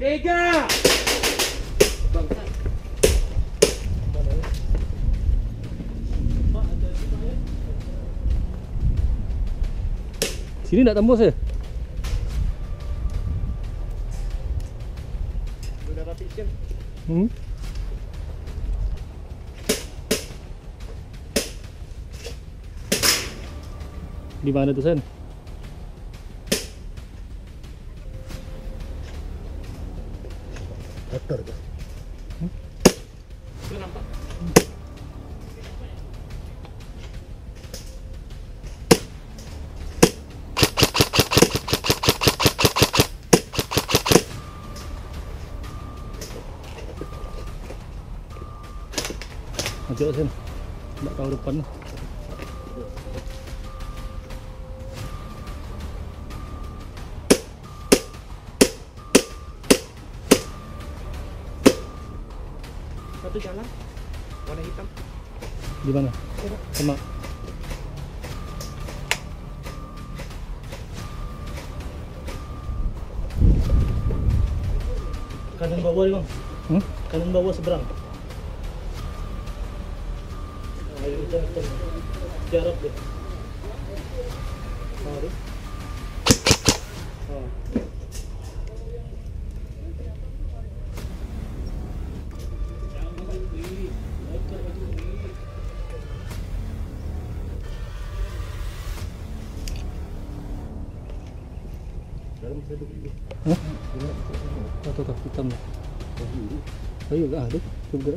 Tiga. Bangsat. Sini enggak tembus ya? Udah rapi kan? Di mana tuh, Sen? Kotor tuh. Itu nampak. Maju Sen. Enggak tahu depan. Satu jalan. Warna hitam. Di mana? Sama. Kanan bawah nih, Bang. Kanan bawah seberang. Ayo kita jarak deh. Mari. Oh. Tuh, hitam. Oh iya, ada. Coba.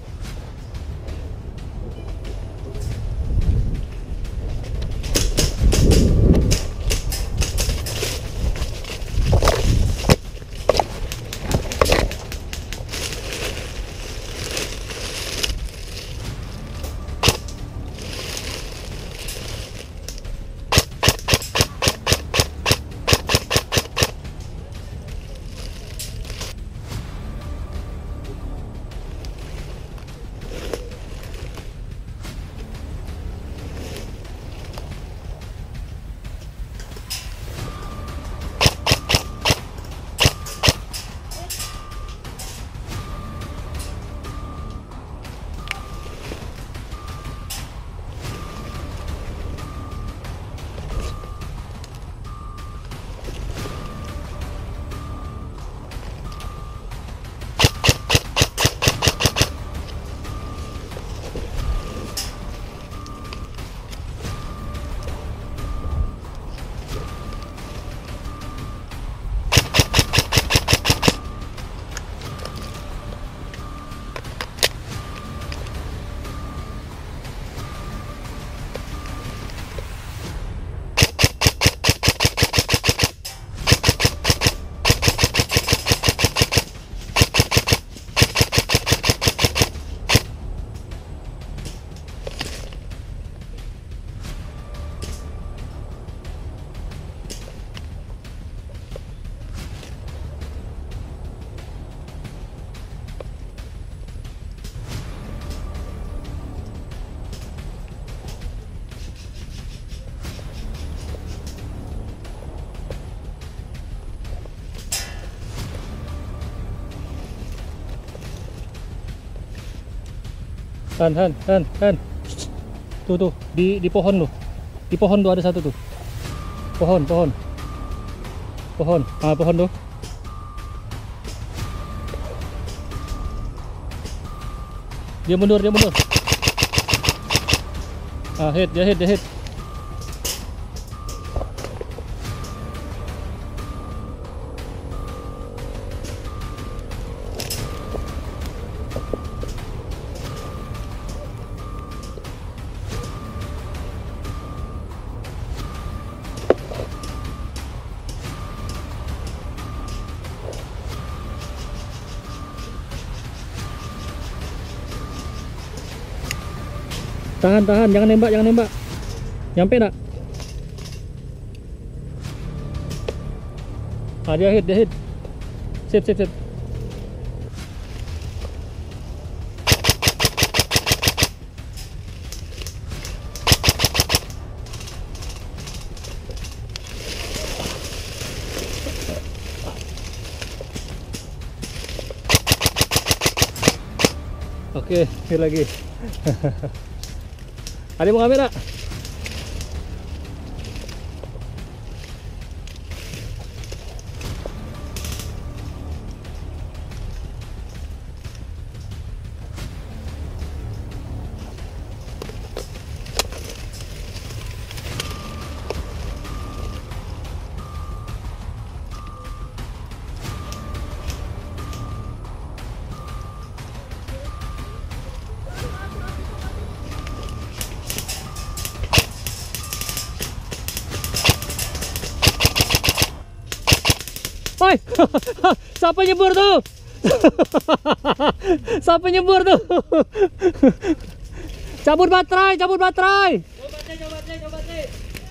Han. Tuh, di pohon loh. Di pohon tuh ada satu tuh. Pohon. Ah, pohon tuh. Dia mundur. Ah, dia hit. Tahan, jangan nembak. Nyampe nak? Ah, dia hit. Sip. Oke, ini lagi. Ada yang mau ngambil tak? Oi, siapa nyebur tuh? Siapa nyebur tuh? Cabut baterai, cabut baterai. Coba cek.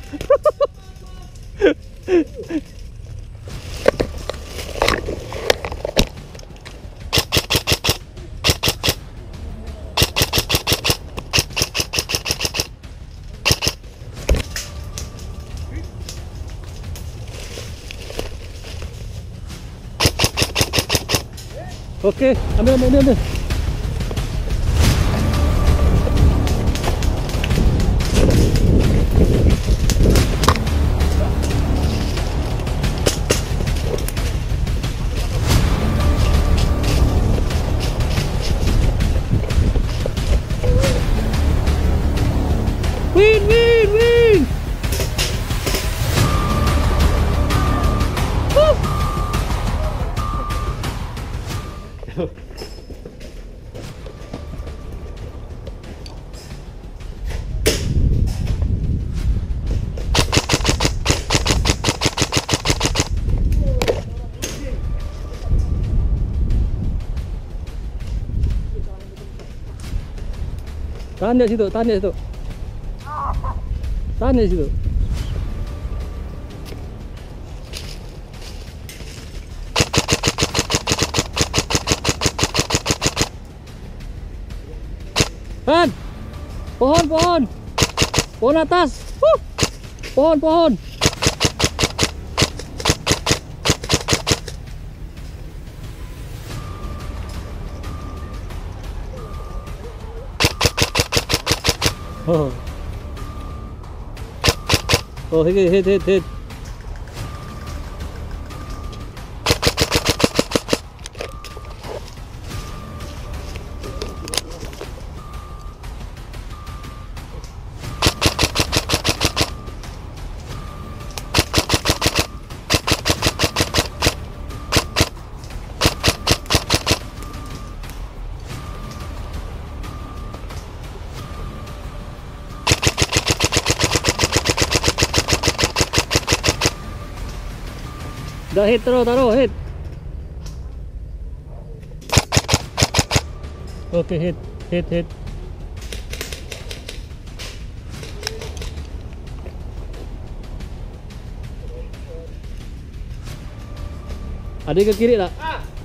Oke, ambil. Win. Tahan di situ. Tahan di situ. Tahan. Pohon atas. Pohon. Oh, hit. Udah hit terus, taruh hit. Oke, hit. Ada ke kiri tak?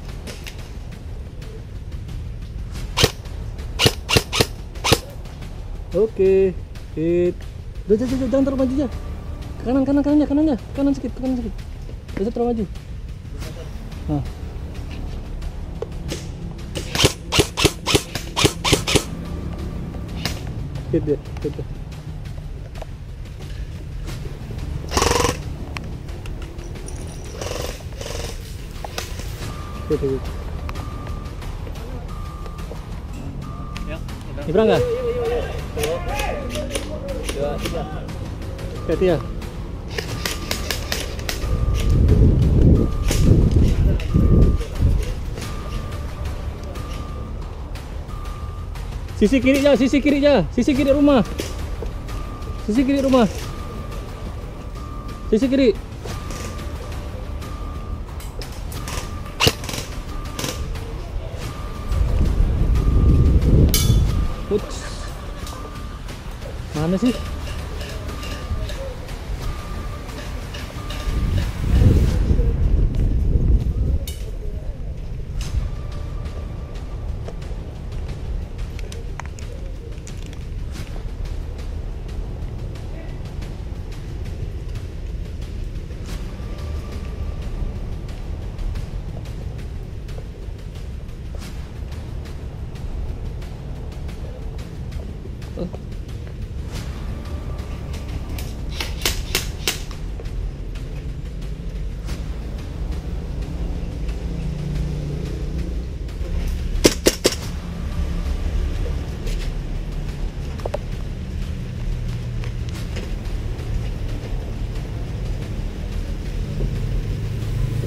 Oke, hit. Udah, jangan terlalu maju aja. Kanan sedikit. Bisa terlalu maju. Nah. Hit dia. Hit. Nyebrang nggak? 2, 3. Hati ya. Sisi kiri rumah. Sisi kiri. Uts. Mana sih?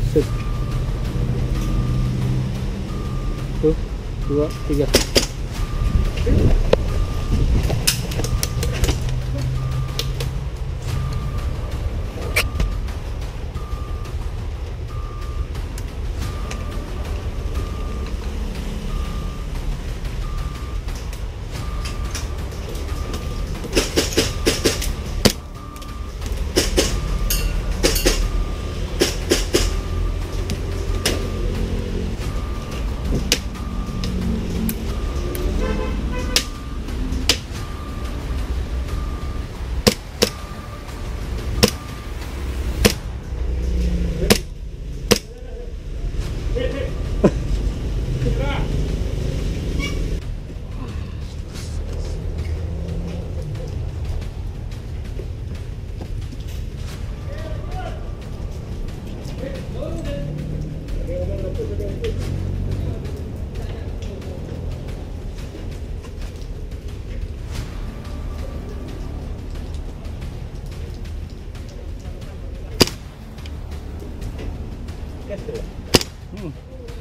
Set. 1, 2, 3. Hmm.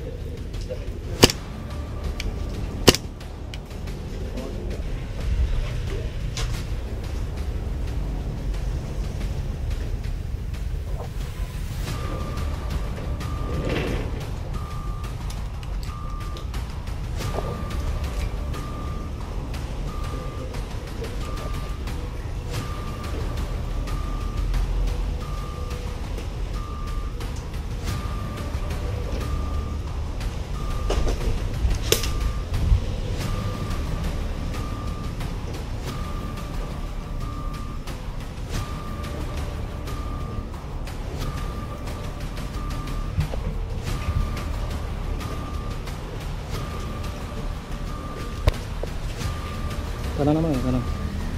Kanan apa ya? Kanan.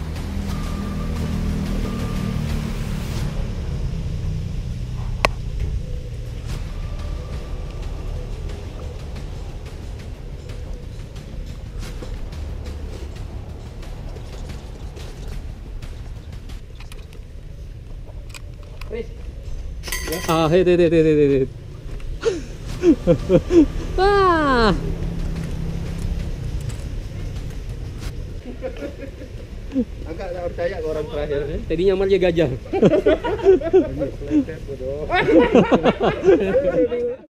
Ah, hit. Ah. Agak tak percaya ke orang terakhir ni. Tadi nyamal dia gajah.